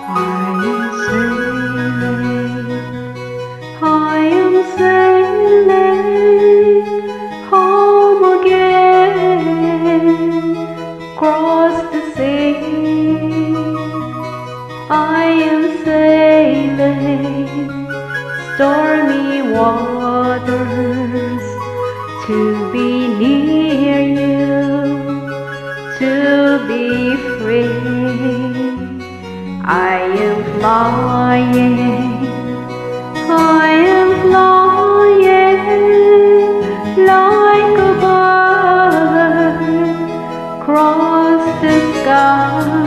I am sailing home again, across the sea. I am sailing stormy waters to be near you, to be free. I am flying, I am flying like a bird across the sky.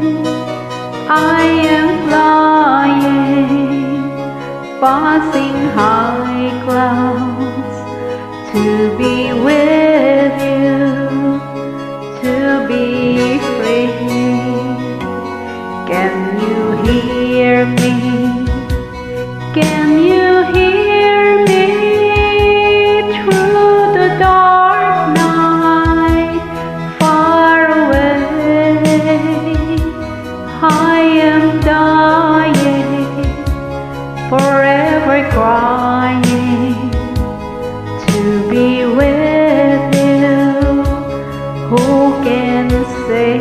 I am flying, passing high clouds to be with you, to be free. Can you hear me? Can you hear me through the dark night, far away? I am dying, forever crying, to be with you. Who can say?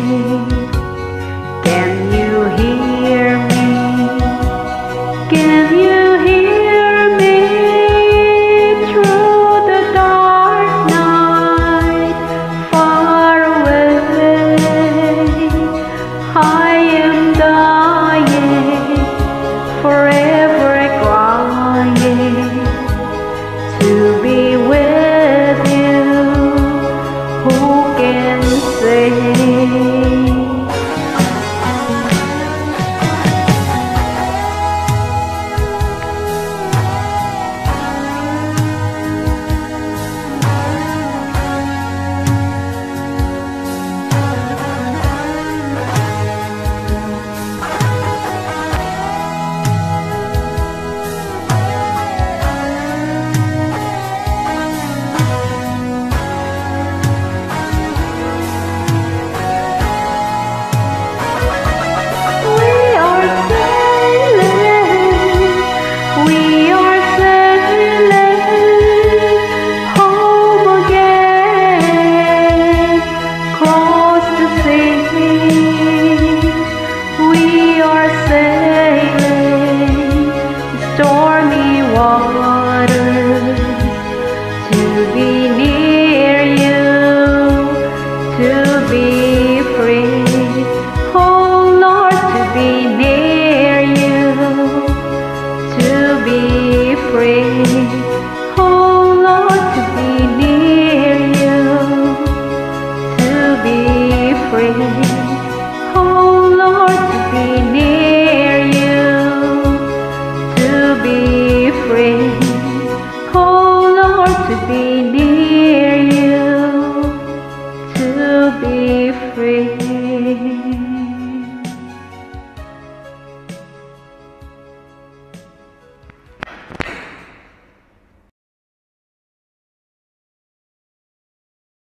Can you hear me? Can you hear me through the dark night, far away? I am dying, forever crying, to be with you. Who can say? Stormy waters to be near you, to be free. Oh Lord, to be near you, to be free. Oh Lord, to be near you, to be free. Oh Lord, to be near you, to be free. Oh Lord, to be near you, to be free.